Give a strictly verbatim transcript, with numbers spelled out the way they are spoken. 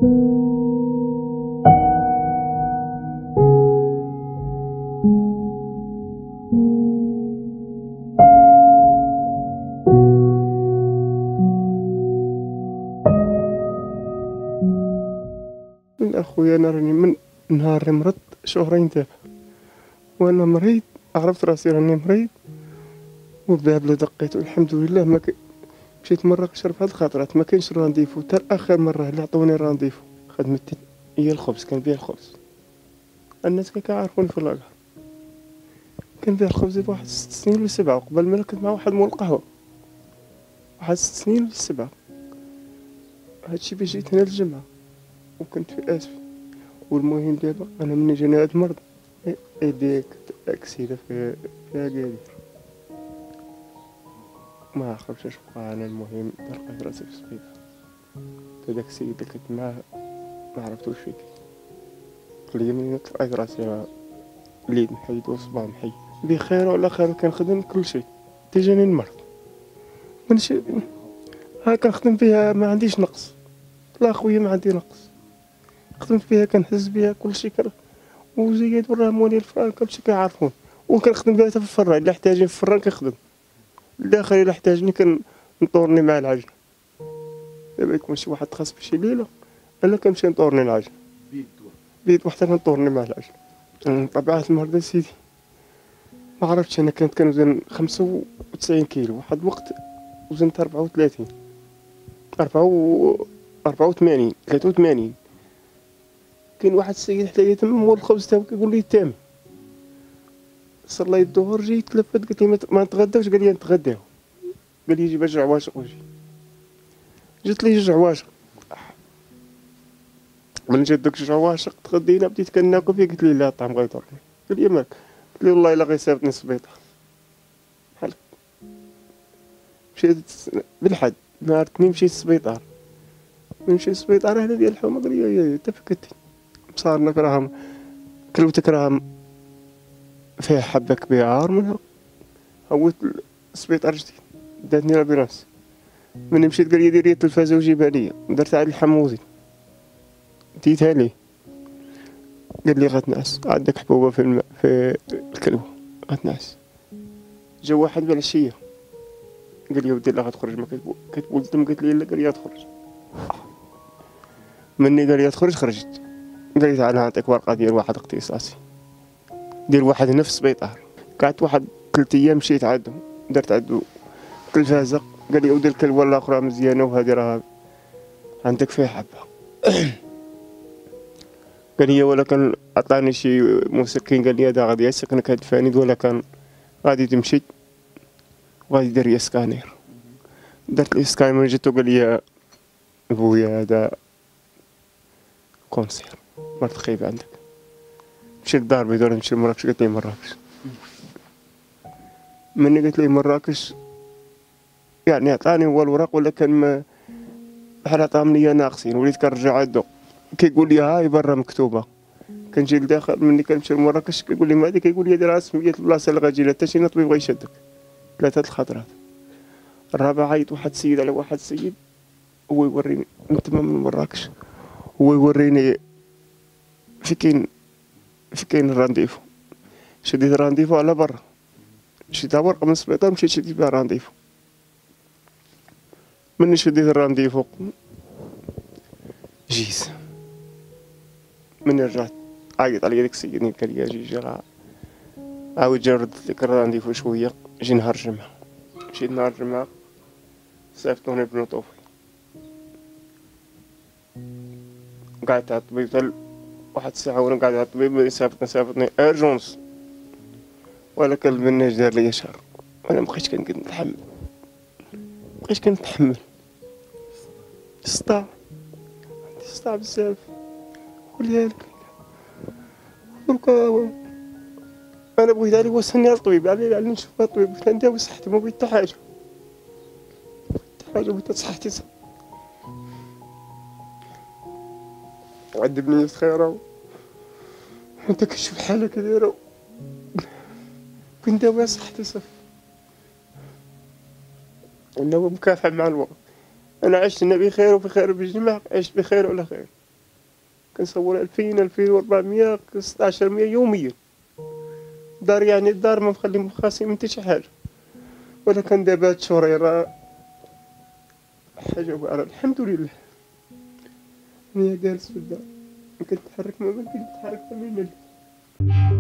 اخويا انا راني من نهار اللي مرضت شهرين دابا، وانا مريض عرفت راسي راني مريض والباب اللي دقيتو الحمد لله ما ك... مشيت مراكش ربعة الخطرات ما كاينش رانديفو، حتى اخر مره اللي عطوني رانديفو خدمتي هي الخبز، كنبيع الخبز. الناس كاع كيعرفوني في اللاكار، كنبيع الخبز بواحد ست سنين ولا سبعه، وقبل ما كنت مع واحد مول القهوه واحد ست سنين ولا سبعه. هادشي باش جيت هنا الجمعه وكنت في اسفي. والمهم دابا انا مني جاني هاد المرض ايديك اكسيده في فيها قادر ما عرفتش اش بقى. انا المهم لقيت راسي في السبيطار، هذاك السيد اللي كنت معاه ما عرفتوش فيك، قال لي ملي لقيت راسي اليد محيد والصباع محيد بخير وعلى خير، كنخدم كل شيء تيجاني المرض منش ها كنخدم فيها ما عنديش نقص، لا خويا ما عندي نقص، خدمت فيها كنهز بها كل شيء كر... وزيد وراه مولي الفران كلشي كيعرفون، وكنخدم بها حتى في الفران الا احتاجني في الفران كنخدم الداخل، الا احتاجني كنطورني مع العجل. دابا يكون شي واحد خاص بشي ليله انا كنمشي نطورني العجل بيد وحتى كنطورني مع العجل. طبيعة المرض سيدي ما عرفتش، انا كنت كنوزن خمسة وتسعين كيلو، واحد الوقت وزنت أربعة وثلاثين أربعة و أربعة وثمانين ثلاثة وثمانين. كاين واحد السيد حدايا تما مول الخبز تاعو كيقول لي تامي صليت الظهر جيت تلفت قلت لي ما نتغداوش، قال لي نتغداو، قال لي جيب جوج عواشق وجي. جبت لي جوج عواشق، من جات دوك جوج عواشق تغدينا بديت كناكل فيه، قلت لي لا الطعم غيضرني، قال لي مالك، قلت لي والله الا غير صيفطني السبيطار بحال. مشيت بالحد نهار الاثنين مشيت السبيطار، من مشيت السبيطار هنا ديال الحومه قال لي تفكتي بصارنا راهم كلوتك راهم فيها حبه كبيره منها. هوت السبيطار جديد داتني لابيرانس، من مشيت قال لي ديري التلفازه وجيبها ليا، درتها على الحموزي ديتها ليه، قال لي غتنعس عندك حبوبه في الماء في الكلوه غتنعس. جا واحد بالعشيه قال لي ودي لا غتخرج ما كتبول الدم، قلت لي لا، قال لي تخرج. مني قال لي تخرج خرجت، قال لي تعال نعطيك ورقه ديال واحد اختصاصي ديال واحد هنا في السبيطار. قعدت واحد ثلاث ايام مشيت عندهم درت عندو تلفازه، قال لي ودي الكلوه الاخرى مزيانه وهذه راه عندك فيها حبه. قال لي ولكن عطاني شي مسكن، قال لي هذا غادي يسكنك هاد الفانيد، ولكن غادي تمشي وغادي دير لي سكانير. درت لي سكانير، من جيتو قال لي بويا هذا كونسير مرض خايب عندك، مشيت للدار البيضاء نمشي لمراكش، قالت لي مراكش. مني قالت لي مراكش يعني عطاني هو الوراق، ولكن بحال عطاهم ليا ناقصين، وليت كنرجع عندو كيقول لي هاي برا مكتوبه. كنجي لداخل مني كنمشي لمراكش كيقول لي مهدي، كيقول لي هذه راه سميت البلاصه اللي غادي لها، حتى شي طبيب غيشدك. ثلاثه الخطرات. الرابعه عيط واحد السيد على واحد السيد هو يوريني من تما من مراكش، هو يوريني في كاين في كاين الرانديفو. شديت الرانديفو على برا، شديتها ورقه من السبيطار مشيت شديت بها الرانديفو. مني شديت الرانديفو جيت، مني رجعت عيط عليا داك السيد قال لي جي جي راه عاود جا نرد لك الرانديفو شويه، جي نهار الجمعه. مشيت نهار الجمعه صيفطوني بنوطوفي، قعدت على الطبيب حتى واحد الساعه وانا قاعد على الطبيب، صيفطني صيفطني ارجونس، ولكن المناج دار ليا شهر وانا مبقيتش كنقد نتحمل، مبقيتش كنتحمل الصداع، عندي الصداع بزاف. ولذلك دركا انا بغيت عليه وصلني على الطبيب، علي علي نشوف الطبيب، قلت نداوي صحتي ما بغيت حتى حاجه، حتى حاجه بغيت صحتي صح. عذبني خيره وانت كتشوف حالك دايره، كنداوي صحتي صافي. انه مكافح مع الوقت، انا عشت انا بخير وفي خير بالجماع، عشت بخير ولا خير. كنصور ألفين ألفين وربعمية ستاشر مية يوميا. دار يعني الدار ما مخلي خاصي من شي حاجة، ولكن دابا هاد الشهرين راه حاجة واعرة الحمد لله. أنا جالس في الدار كنتحرك ما كنت نتحرك من الملك.